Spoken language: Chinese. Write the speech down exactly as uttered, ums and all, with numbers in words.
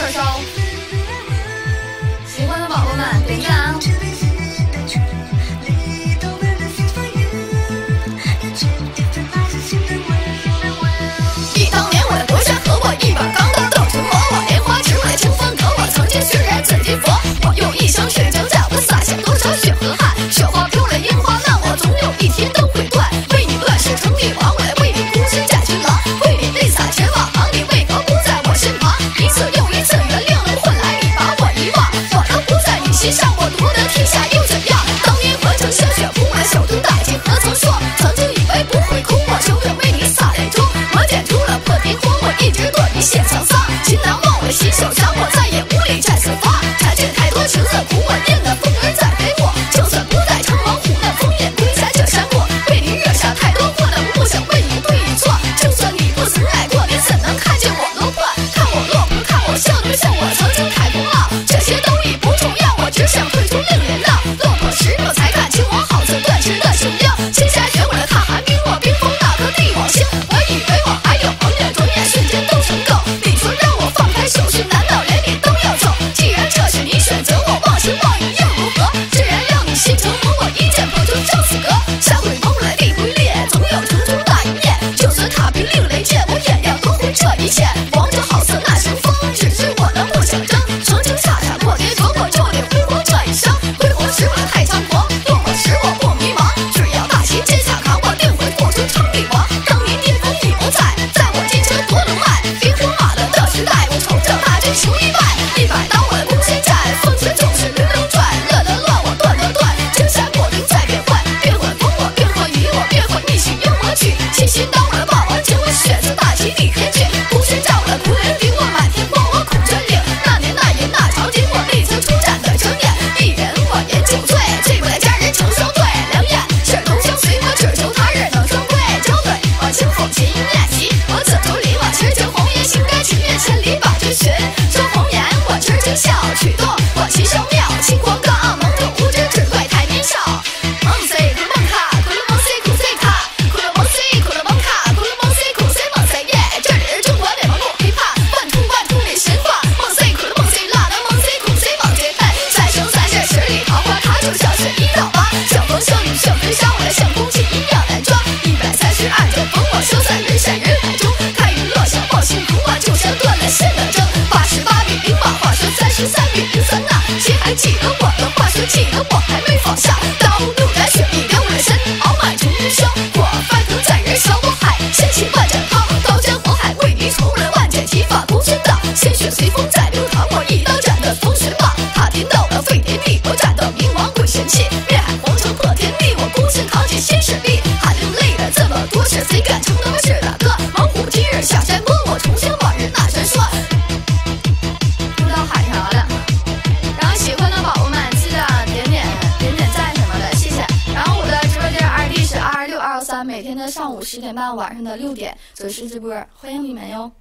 事儿烧。喜欢的宝宝们点赞啊！忆当年我的国家和我一把钢刀斗成魔，我莲花指我清风，可我曾经是人怎地佛？我用一生血浆价，我洒下多少血和汗？雪花飘了樱花烂，我总有一天都会断。为你乱世称帝王，我来为你孤身战群狼，为你泪洒前往航，你为何不在我身旁？一次又一次原谅了，换来你把我遗忘。我都不在你心上，我夺得天下又怎样？当年何曾鲜血铺满手中大剑，何曾说曾经以为不会哭，我手远为你洒泪珠。我剪出了破天荒，我一直躲避现沧桑。情难忘我心手伤，我再也无力战四方。缠见太多情色苦，我念的风儿在飞过。就算不在长王虎，那风也归在这山坡。为你惹下太多祸，那不想问你对与错。就算你不曾爱过，你怎能看见我落魄？看我落魄，看我笑，对象我曾经太功劳。这些都已不重要，我只想退出令人闹。落魄时我才看清我好似断翅的雄鹰。青山学我的踏寒冰若冰封那颗帝王星。我以为我还有朋友，转眼瞬间都成狗。你说让我放开手心，难道连你都要走？既然这是你选择，我忘情忘义又如何？既然让你心成魔，我一剑破就生死格。山会崩来地会裂，总有城中大一面。就算踏平另雷剑，我也要夺回这一切。王者好似那神风，只是我能不想争。曾经傻傻过跌，夺过就得挥霍这一生。挥霍时我太猖狂，落魄时我不迷茫。只要大旗肩下扛，我定会做出称帝王。当年巅峰已不在，在我金车夺龙脉。兵荒马乱的时代，我重整大军求一败。一百刀我的攻心战，风尘总是轮流转。乐得乱我断得断，青山过顶再变换。变换风我变换雨我变换一曲幽默曲。七星刀我的霸王剑，我血字大旗立天去。孤身战我的屠人顶，我满天光我苦真领。那年那夜那场景，我历经出战的经验。一人我饮酒醉，醉不来佳人成双对。两眼是同相随，我只求他日能双归。交对我轻抚琴音练习，我紫竹林我痴情红颜，心甘情愿千里把君寻。说红颜我痴情笑，曲动我奇妙妙。清光刚懵懂无知，只怪太年少。梦 C 苦梦卡，苦了梦 C 苦 C 卡，苦了梦 C 苦了梦卡，苦了梦 C 苦 C 梦 C 耶。这里中国内蒙古琵琶，万通万通里神话。梦 C 苦了梦 C 辣的梦 C 苦 C 梦 C 恨。三生三世十里桃花，它就像是一道疤。相逢相遇相追杀，我来像空气一样难抓。一百三十二阵烽火烧在人山人海中，看雨落下抱心苦啊，就像断了线的针。八十八比零把话说，三十三比零三呐。谁还记得我的话说，记得我还没放下。刀入染血已凉我的身，傲慢成人生。我翻腾在人生火海，掀起万丈涛。刀尖火海为你冲了万箭齐发同心荡，鲜血随风在流淌，我一刀斩断风雪棒。踏天道了废天地，我斩断冥王鬼神气。灭海皇城破天地，我孤身扛起新势力。汗流泪了这么多事，谁敢称得是大哥？猛虎今日下山坡，我重现往日那传说。不知道喊啥了，然后喜欢的宝宝们记得点点点点赞什么的，谢谢。然后我的直播间 I D 是二二六二幺三，每天的上午十点半，晚上的六点准时直播，欢迎你们哟。